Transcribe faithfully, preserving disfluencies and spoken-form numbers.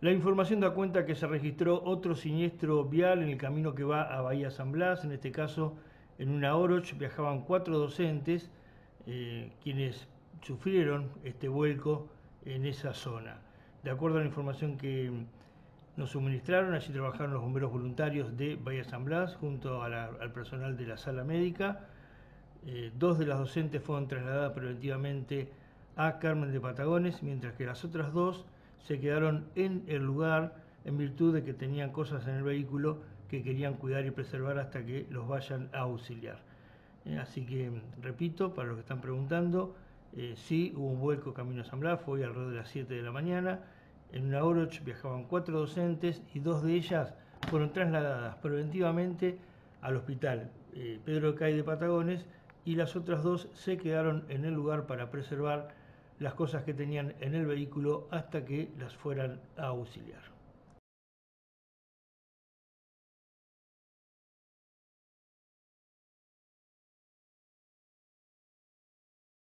La información da cuenta que se registró otro siniestro vial en el camino que va a Bahía San Blas. En este caso, en una Oroch viajaban cuatro docentes eh, quienes sufrieron este vuelco en esa zona. De acuerdo a la información que nos suministraron, allí trabajaron los bomberos voluntarios de Bahía San Blas junto a la, al personal de la sala médica. Eh, dos de las docentes fueron trasladadas preventivamente a Carmen de Patagones, mientras que las otras dos se quedaron en el lugar en virtud de que tenían cosas en el vehículo que querían cuidar y preservar hasta que los vayan a auxiliar. Eh, así que, repito, para los que están preguntando, eh, sí hubo un vuelco camino a San Blas, fue hoy alrededor de las siete de la mañana. En una Oroch viajaban cuatro docentes y dos de ellas fueron trasladadas preventivamente al hospital eh, Pedro Cay de Patagones, y las otras dos se quedaron en el lugar para preservar las cosas que tenían en el vehículo hasta que las fueran a auxiliar.